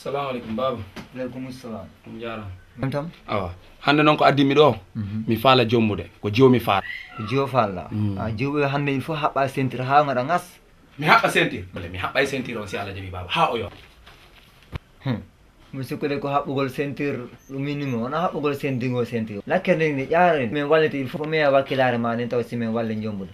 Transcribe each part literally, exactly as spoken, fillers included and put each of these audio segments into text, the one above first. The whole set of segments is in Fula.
Assalamu alaikum baba. Alaikum assalam. Njara. Mam tam? Awa. Hande non ko addi mi do. Mi faala jommude ko jiwo mi faala. Jiwo faala. Ah jiwo hande il faut habba sentir ha ngada ngas. Mi habba sentir. Bale mi habba sentir on si ala jabi baba. Ha o yo. Hmm. Musikule ko habbugol sentir lu minimum ona habbugol sentingo sentir. Lakkende ni jaare men wallete il faut me wakilare ma nen taw si men walle jommude.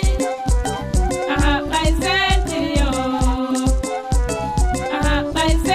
I